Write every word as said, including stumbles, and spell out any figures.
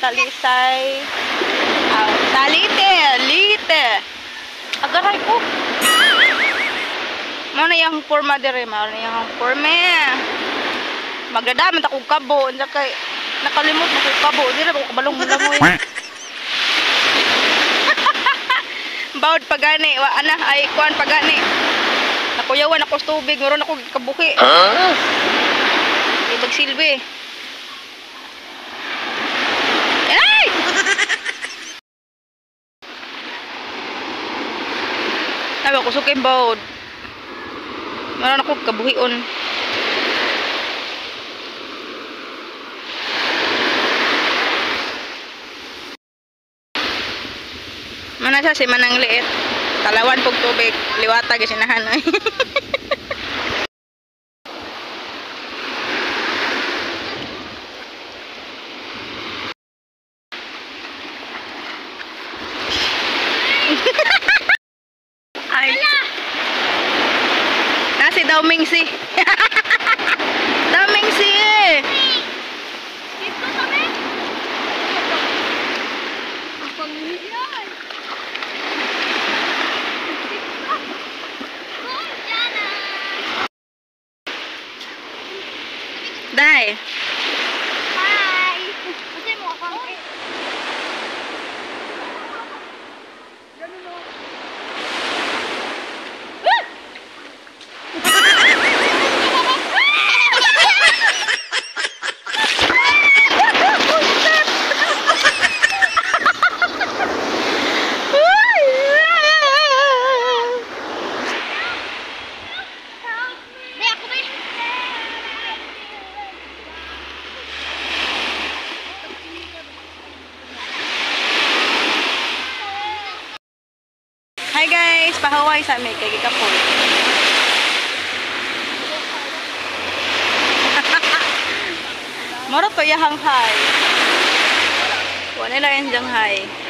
talisay. Aw, talite, lite. Agaray ko. Mao na yang forma dire, mao na yang forma. Magdadaman ta kog kabo, unsa kay nakalimot na kog kabo, dire ko kabalong mulamoy. Bawd pagani, wa ana ay kuan pagani. Nakuyawan ako sa tubig, meron ako kabuhi. Huh? Ibag silbi. Ay! Sabi ako suki bawd. Meron ako kabuhion. Mana siya si manang liit. Talawan pog tubig, liwata gisinahan ay. Ay. Nasi daw Mingsi. Daw Mingsi. Dito kami. Apa ngiyay? Dai. Bye. Kasi mo ako. Hi guys, pahaway sa amin kay Gikapol. Moro to yahang hi. Wala na yan diyang hi.